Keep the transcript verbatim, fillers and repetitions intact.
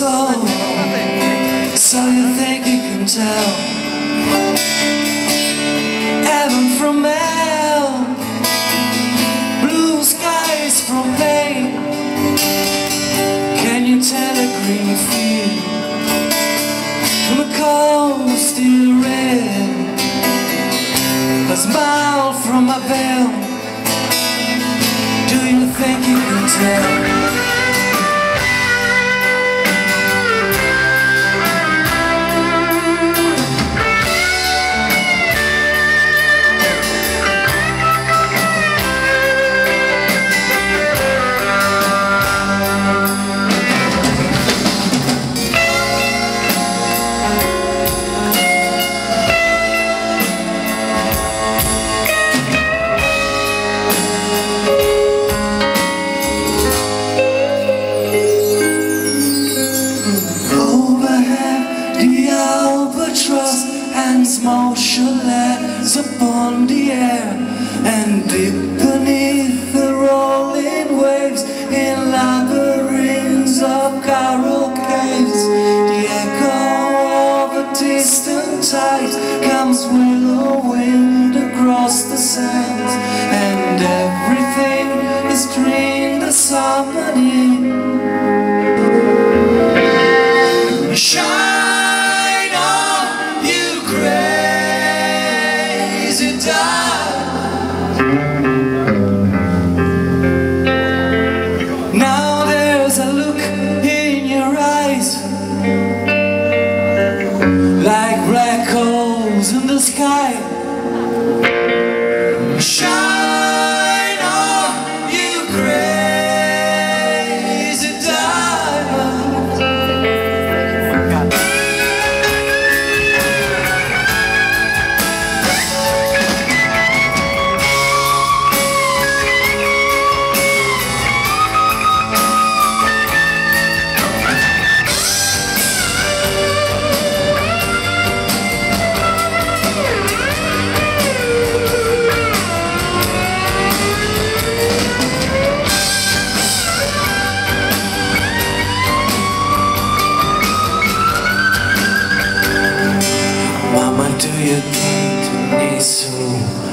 soul, so you think you can tell heaven from hell, blue skies from pain. Can you tell a green field from a cold steel rail, a smile from a veil? Do you think you can tell? Motionless upon the air, and deep beneath the rolling waves, in labyrinths of coral caves, the echo of a distant tide comes willow wind across the sands, and everything is dreamed as harmony. Shine in the sky. Shine on, you crazy diamond. You think me so